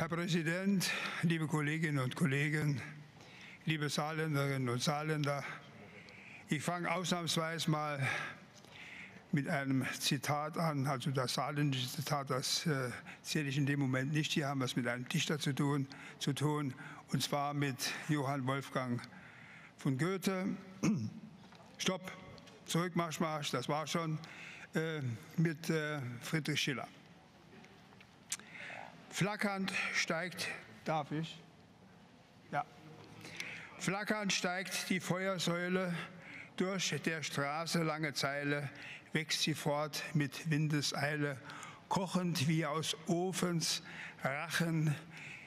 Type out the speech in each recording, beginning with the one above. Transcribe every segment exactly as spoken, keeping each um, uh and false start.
Herr Präsident, liebe Kolleginnen und Kollegen, liebe Saarländerinnen und Saarländer, ich fange ausnahmsweise mal mit einem Zitat an, also das saarländische Zitat, das äh, zähle ich in dem Moment nicht. Hier haben wir es mit einem Dichter zu tun, zu tun, und zwar mit Johann Wolfgang von Goethe. Stopp, zurück, Marsch, Marsch, das war schon, äh, mit äh, Friedrich Schiller. Flackernd steigt, darf ich? Ja. Flackernd steigt die Feuersäule, durch der Straße lange Zeile wächst sie fort mit Windeseile, kochend wie aus Ofens Rachen.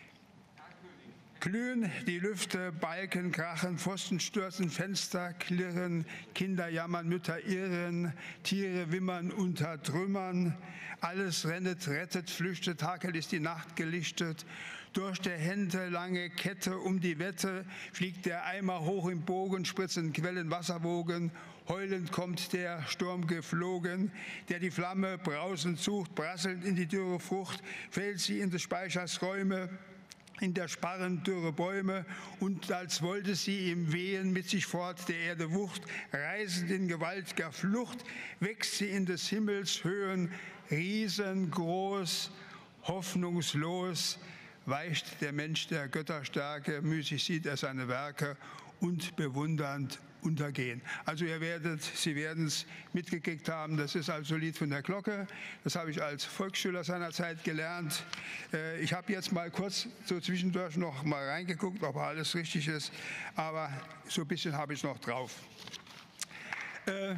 Glühen die Lüfte, Balken krachen, Pfosten stürzen, Fenster klirren, Kinder jammern, Mütter irren, Tiere wimmern unter Trümmern. Alles rennet, rettet, flüchtet, Hakel ist die Nacht gelichtet. Durch der Hände lange Kette um die Wette fliegt der Eimer hoch im Bogen, spritzen Quellen Wasserwogen. Heulend kommt der Sturm geflogen, der die Flamme brausend sucht, prasselnd in die dürre Frucht, fällt sie in des Speichers Räume, in der Sparren dürre Bäume, und als wollte sie im Wehen mit sich fort der Erde Wucht, reißend in gewaltiger Flucht, wächst sie in des Himmels Höhen, riesengroß, hoffnungslos, weicht der Mensch der Götterstärke, müßig sieht er seine Werke und bewundernd untergehen. Also ihr werdet, Sie werden es mitgekriegt haben, das ist also ein Lied von der Glocke. Das habe ich als Volksschüler seinerzeit gelernt. Äh, ich habe jetzt mal kurz so zwischendurch noch mal reingeguckt, ob alles richtig ist, aber so ein bisschen habe ich es noch drauf. Äh,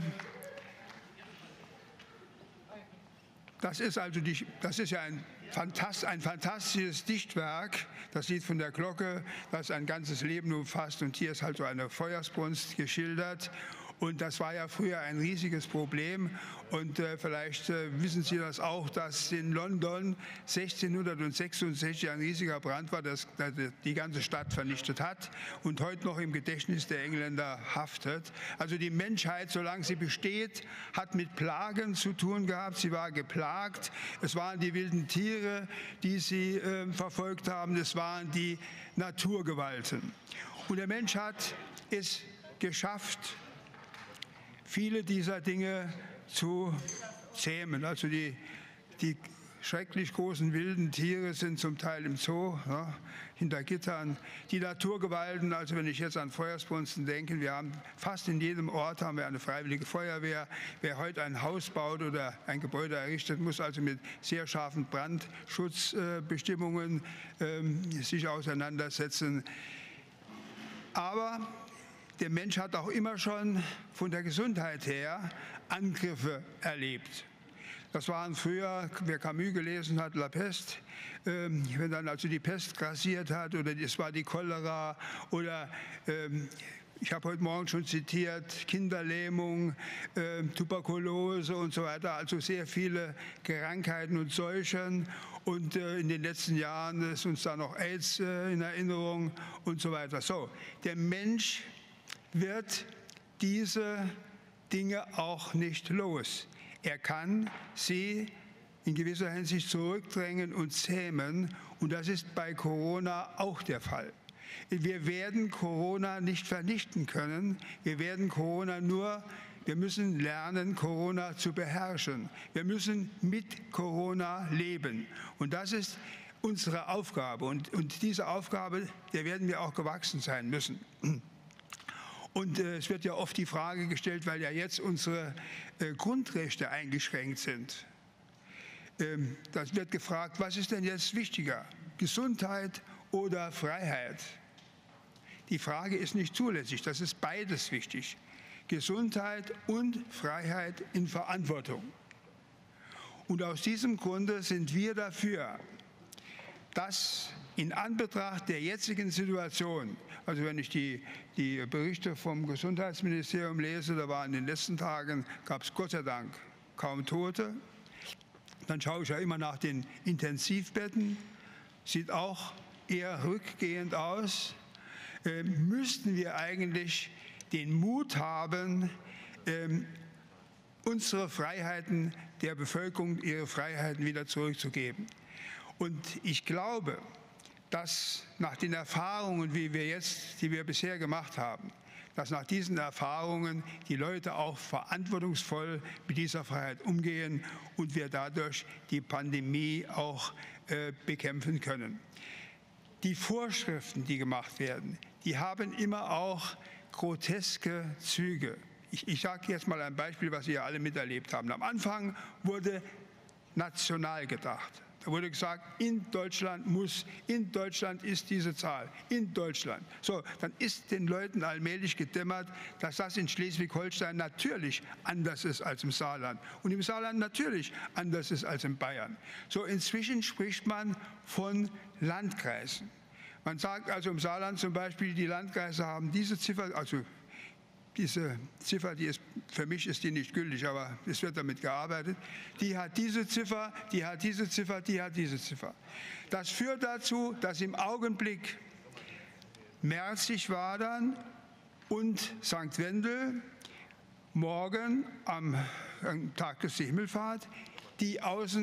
Das ist also die, das ist ja ein, Fantast, ein fantastisches Dichtwerk, das Lied von der Glocke, das ein ganzes Leben umfasst. Und hier ist halt so eine Feuersbrunst geschildert. Und das war ja früher ein riesiges Problem. Und äh, vielleicht äh, wissen Sie das auch, dass in London sechzehnhundertsechsundsechzig ein riesiger Brand war, das, das die ganze Stadt vernichtet hat und heute noch im Gedächtnis der Engländer haftet. Also die Menschheit, solange sie besteht, hat mit Plagen zu tun gehabt. Sie war geplagt. Es waren die wilden Tiere, die sie äh, verfolgt haben. Es waren die Naturgewalten. Und der Mensch hat es geschafft, viele dieser Dinge zu zähmen. Also die, die schrecklich großen wilden Tiere sind zum Teil im Zoo, ja, hinter Gittern. Die Naturgewalten, also wenn ich jetzt an Feuersbrunsten denke, wir haben fast in jedem Ort haben wir eine freiwillige Feuerwehr. Wer heute ein Haus baut oder ein Gebäude errichtet, muss also mit sehr scharfen Brandschutzbestimmungen äh, sich auseinandersetzen. Aber der Mensch hat auch immer schon von der Gesundheit her Angriffe erlebt. Das waren früher, wer Camus gelesen hat, La Peste, ähm, wenn dann also die Pest grassiert hat, oder es war die Cholera, oder ähm, ich habe heute Morgen schon zitiert, Kinderlähmung, äh, Tuberkulose und so weiter, also sehr viele Krankheiten und Seuchen. Und äh, in den letzten Jahren ist uns da noch AIDS äh, in Erinnerung und so weiter. So, der Mensch wird diese Dinge auch nicht los. Er kann sie in gewisser Hinsicht zurückdrängen und zähmen, und das ist bei Corona auch der Fall. Wir werden Corona nicht vernichten können. Wir werden Corona nur, wir müssen lernen, Corona zu beherrschen. Wir müssen mit Corona leben. Und das ist unsere Aufgabe. Und, und diese Aufgabe, der werden wir auch gewachsen sein müssen. Und äh, es wird ja oft die Frage gestellt, weil ja jetzt unsere äh, Grundrechte eingeschränkt sind. Ähm, das wird gefragt, was ist denn jetzt wichtiger, Gesundheit oder Freiheit? Die Frage ist nicht zulässig, das ist beides wichtig. Gesundheit und Freiheit in Verantwortung. Und aus diesem Grunde sind wir dafür, dass in Anbetracht der jetzigen Situation, also wenn ich die, die Berichte vom Gesundheitsministerium lese, da war in den letzten Tagen, gab es Gott sei Dank kaum Tote. Dann schaue ich ja immer nach den Intensivbetten, sieht auch eher rückgehend aus. Äh, müssten wir eigentlich den Mut haben, äh, unsere Freiheiten der Bevölkerung, ihre Freiheiten wieder zurückzugeben. Und ich glaube, dass nach den Erfahrungen, wie wir jetzt, die wir bisher gemacht haben, dass nach diesen Erfahrungen die Leute auch verantwortungsvoll mit dieser Freiheit umgehen und wir dadurch die Pandemie auch äh, bekämpfen können. Die Vorschriften, die gemacht werden, die haben immer auch groteske Züge. Ich, ich sage jetzt mal ein Beispiel, was Sie ja alle miterlebt haben. Am Anfang wurde national gedacht. Da wurde gesagt, in Deutschland muss, in Deutschland ist diese Zahl, in Deutschland. So, dann ist den Leuten allmählich gedämmert, dass das in Schleswig-Holstein natürlich anders ist als im Saarland und im Saarland natürlich anders ist als in Bayern. So, inzwischen spricht man von Landkreisen. Man sagt also im Saarland zum Beispiel, die Landkreise haben diese Ziffer, also diese Ziffer, die ist, für mich ist die nicht gültig, aber es wird damit gearbeitet, die hat diese Ziffer, die hat diese Ziffer, die hat diese Ziffer. Das führt dazu, dass im Augenblick Merzig-Wadern und Sankt Wendel morgen am, am Tag des Himmelfahrt die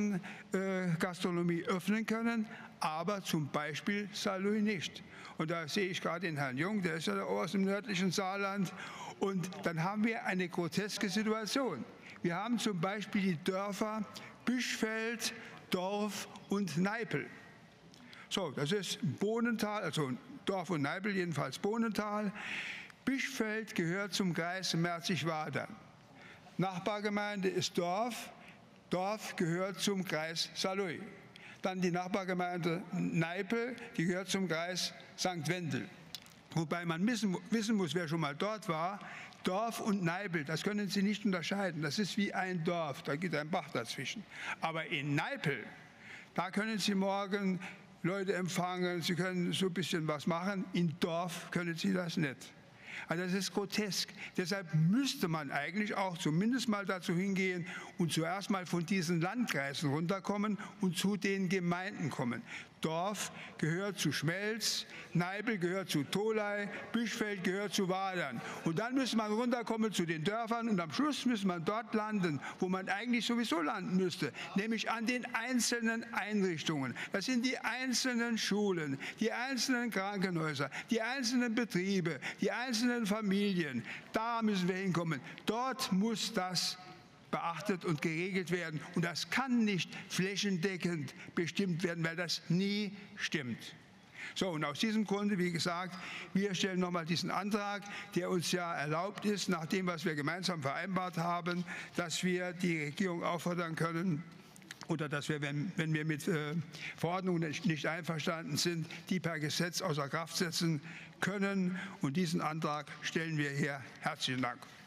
Außengastronomie äh, öffnen können, aber zum Beispiel Saarlouis nicht. Und da sehe ich gerade den Herrn Jung, der ist ja da aus dem nördlichen Saarland. Und dann haben wir eine groteske Situation. Wir haben zum Beispiel die Dörfer Büschfeld, Dorf und Neipel. So, das ist Bohnental, also Dorf und Neipel, jedenfalls Bohnental. Büschfeld gehört zum Kreis Merzig-Wadern. Nachbargemeinde ist Dorf. Dorf gehört zum Kreis Saarlouis. Dann die Nachbargemeinde Neipel, die gehört zum Kreis Sankt Wendel. Wobei man wissen, wissen muss, wer schon mal dort war, Dorf und Neipel, das können Sie nicht unterscheiden. Das ist wie ein Dorf, da geht ein Bach dazwischen. Aber in Neipel, da können Sie morgen Leute empfangen, Sie können so ein bisschen was machen. In Dorf können Sie das nicht. Also das ist grotesk. Deshalb müsste man eigentlich auch zumindest mal dazu hingehen und zuerst mal von diesen Landkreisen runterkommen und zu den Gemeinden kommen. Dorf gehört zu Schmelz, Neipel gehört zu Tholey, Büschfeld gehört zu Wadern. Und dann müsste man runterkommen zu den Dörfern und am Schluss müsste man dort landen, wo man eigentlich sowieso landen müsste, nämlich an den einzelnen Einrichtungen. Das sind die einzelnen Schulen, die einzelnen Krankenhäuser, die einzelnen Betriebe, die einzelnen Familien. Da müssen wir hinkommen. Dort muss das beachtet und geregelt werden. Und das kann nicht flächendeckend bestimmt werden, weil das nie stimmt. So, und aus diesem Grunde, wie gesagt, wir stellen nochmal diesen Antrag, der uns ja erlaubt ist, nach dem, was wir gemeinsam vereinbart haben, dass wir die Regierung auffordern können, oder dass wir, wenn, wenn wir mit äh, Verordnungen nicht, nicht einverstanden sind, die per Gesetz außer Kraft setzen können. Und diesen Antrag stellen wir hier. Herzlichen Dank.